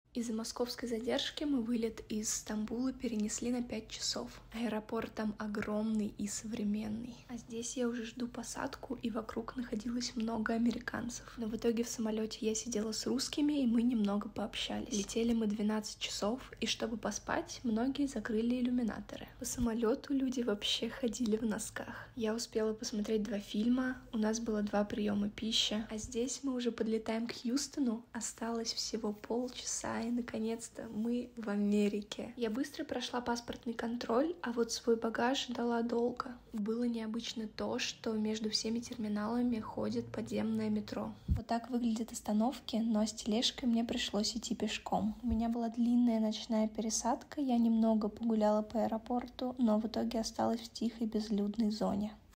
Из-за московской задержки мы вылет из Стамбула перенесли на 5 часов. Аэропорт там огромный и современный. А здесь я уже жду посадку, и вокруг находилось много американцев. Но в итоге в самолете я сидела с русскими, и мы немного пообщались. Летели мы 12 часов, и чтобы поспать, многие закрыли иллюминаторы. По самолету люди вообще ходили в носках. Я успела посмотреть 2 фильма, у нас было 2 приема пищи, а здесь мы уже подлетаем к Хьюстону, осталось всего полчаса, и наконец-то мы в Америке. Я быстро прошла паспортный контроль, а вот свой багаж ждала долго. Было необычно то, что между всеми терминалами ходит подземное метро. Вот так выглядят остановки, но с тележкой мне пришлось идти пешком. У меня была длинная ночная пересадка, я немного погуляла по аэропорту, но в итоге осталась в тихой безлюдной зоне.